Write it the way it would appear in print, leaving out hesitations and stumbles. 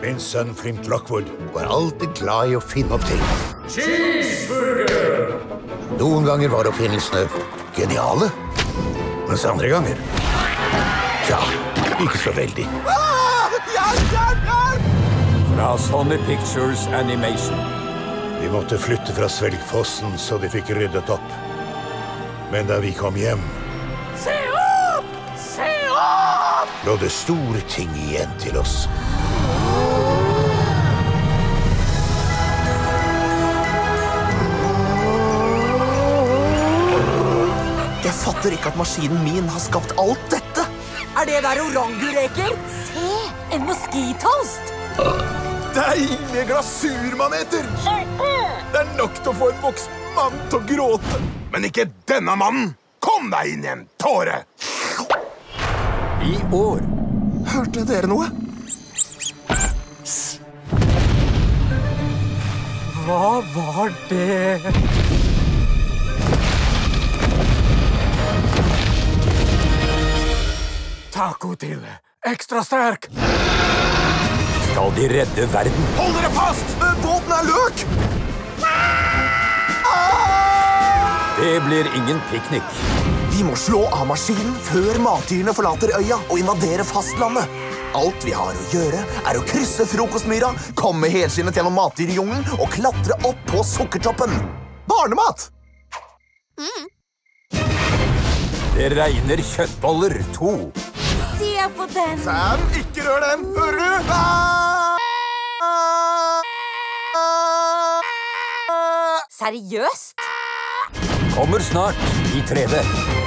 Min sønn Flint Lockwood var alltid glad i å finne opp ting. Cheeseburger! Noen ganger var oppfinnelsene geniale, mens andre ganger, tja, ikke så veldig. Fra Sony Pictures Animation. Vi måtte flytte fra Svelgfossen så de fikk ryddet opp. Men da vi kom hjem, Se opp! Se opp! lå det store ting igjen til oss. Jeg fatter ikke at maskinen min har skapt alt dette. Er det der orangureker? Se, en moskitoast! Deilige glasurmaneter! Det er nok til å få en voksen mann til å gråte. Men ikke denne mannen! Kom deg inn igjen, tåre! I år. Hørte dere noe? Hva var det? Taco til. Ekstra sterk. Skal de redde verden? Hold dere fast! Båten er løk! Det blir ingen piknik. Vi må slå av maskinen før matdyrene forlater øya og invadere fastlandet. Alt vi har å gjøre er å krysse frokostmyra, komme helskinnet gjennom matdyrjungen og klatre opp på sukkertoppen. Barnemat! Det regner kjøttboller 2. Se på den! Sam, ikke rør den! Hører du? Seriøst? Kommer snart i 3D.